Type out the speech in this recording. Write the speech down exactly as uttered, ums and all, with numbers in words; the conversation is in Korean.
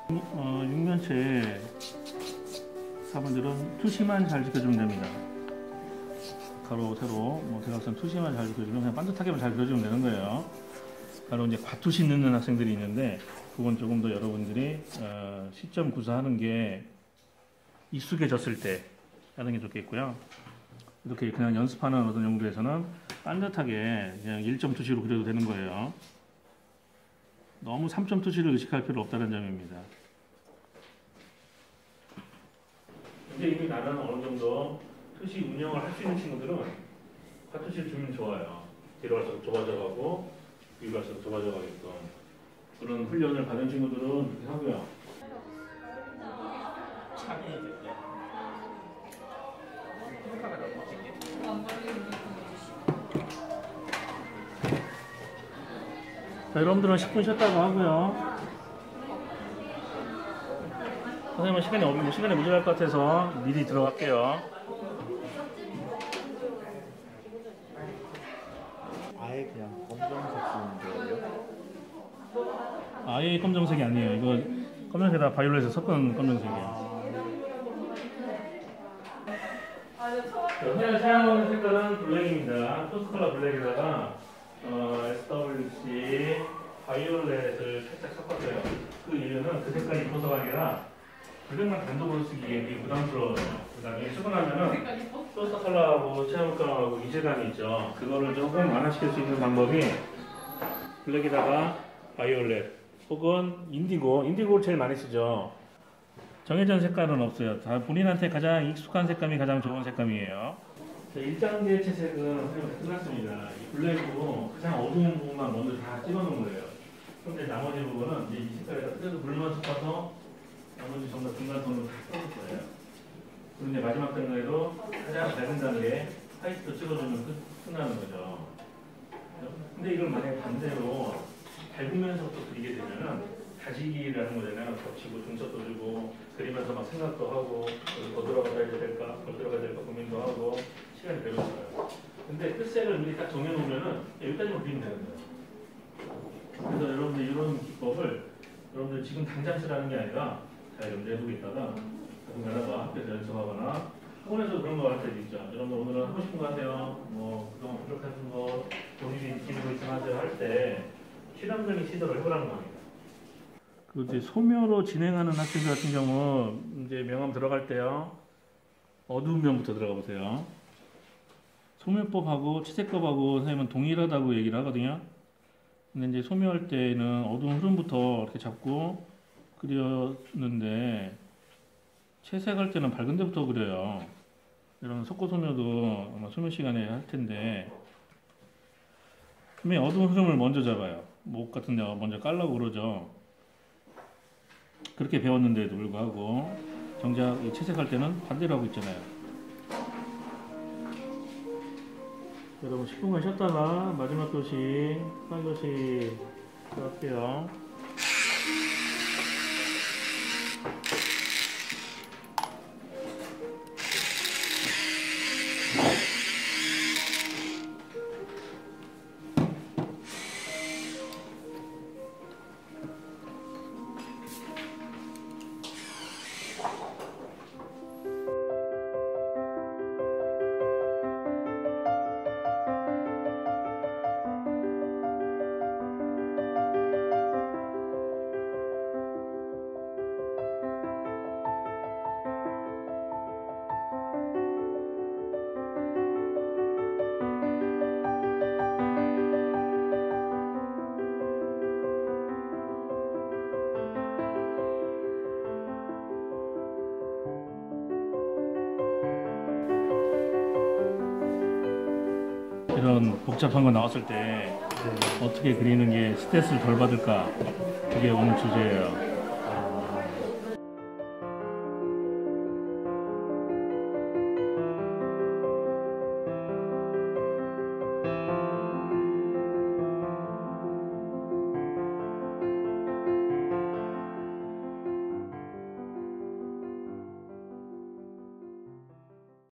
어, 육면체 사분들은 투시만 잘 지켜주면 됩니다. 가로, 세로, 뭐 대각선 투시만 잘 지켜주면 그냥 반듯하게만 잘 그려주면 되는 거예요. 가로 이제 과투시 넣는 학생들이 있는데 그건 조금 더 여러분들이 어, 시점 구사하는 게 익숙해졌을 때 하는 게 좋겠고요. 이렇게 그냥 연습하는 어떤 용도에서는 반듯하게 그냥 일 점 투시로 그려도 되는 거예요. 너무 삼 점 투시를 의식할 필요 없다는 점입니다. 근데 이미 나는 어느 정도 투시 운영을 할 수 있는 친구들은 과투시를 주면 좋아요. 뒤로 갈수록 좁아져 가고 위로 갈수록 좁아져 가게끔 그런 훈련을 받은 친구들은 그렇게 하고요. 자, 여러분들은 십 분 쉬었다고 하고요. 선생님은 시간이 없, 시간이 모자랄 것 같아서 미리 들어갈게요. 아예 그냥 검정색 쓰는 거예요? 아예 검정색이 아니에요. 이거 검정색에다 바이올렛을 섞은 검정색이에요. 자, 사용하는 색깔은 블랙입니다. 토스 컬러 블랙에다가 어, 에스더블유씨 바이올렛을 살짝 섞었어요. 그 이유는 그 색깔이 이뻐서가 아니라 블랙만 단독으로 쓰기에 되게 부담스러워요. 그다음에 쓰고 나면은 토스 컬러하고 체험감하고 이질감이 있죠. 그거를 조금 완화시킬 수 있는 방법이 블랙에다가 바이올렛 혹은 인디고, 인디고를 제일 많이 쓰죠. 정해진 색깔은 없어요. 다 본인한테 가장 익숙한 색감이 가장 좋은 색감이에요. 일 단계 채색은 끝났습니다. 이 블랙으로 가장 어두운 부분만 먼저 다 찍어놓은 거예요. 그런데 나머지 부분은 이제 이 색깔에다 그래도 물만 섞어서 나머지 전부 다 중간선으로 다 써줄 거예요. 그런데 마지막 단계에도 가장 밝은 단계 화이트로 찍어주면 끝, 끝나는 거죠. 근데 이걸 만약에 반대로 밝으면서부터 그리게 되면은 다지기를 하는 거잖아요. 겹치고 중첩도 주고 그리면서 막 생각도 하고 더 들어가야 될까 더 들어가야 될까 고민도 하고 시간이 배웠어요. 근데 끝색을 미리 딱 정해놓으면은 여기까지만 그리면 되는 거예요. 그래서 여러분들 이런 기법을 여러분들 지금 당장 쓰라는 게 아니라 잘 염두해두고 있다가 가끔가다가 학교에서 연습하거나 학원에서 그런 거 할 때도 있죠. 여러분들 오늘은 하고 싶은 거 하세요. 뭐 그동안 부족하신 거 본인이 느끼는 거 있으면 하세요 할 때 실험적인 시도를 해보라는 겁니다. 그 이제 소묘로 진행하는 학생들 같은 경우 이제 명함 들어갈 때요 어두운 면부터 들어가 보세요. 소묘법하고 채색법하고 선생님은 동일하다고 얘기를 하거든요. 근데 이제 소묘할 때는 어두운 흐름부터 이렇게 잡고 그렸는데 채색할 때는 밝은 데부터 그려요. 이런 속고 소묘도 아마 소묘 시간에 할 텐데 분명히 어두운 흐름을 먼저 잡아요. 목 같은 데 먼저 깔라고 그러죠. 그렇게 배웠는데도 불구하고 정작 채색할 때는 반대로 하고 있잖아요. 여러분 십 분간 쉬었다가 마지막 교시, 수강 교시 들어갈게요. 이런 복잡한 거 나왔을 때 어떻게 그리는 게 스트레스를 덜 받을까? 그게 오늘 주제예요.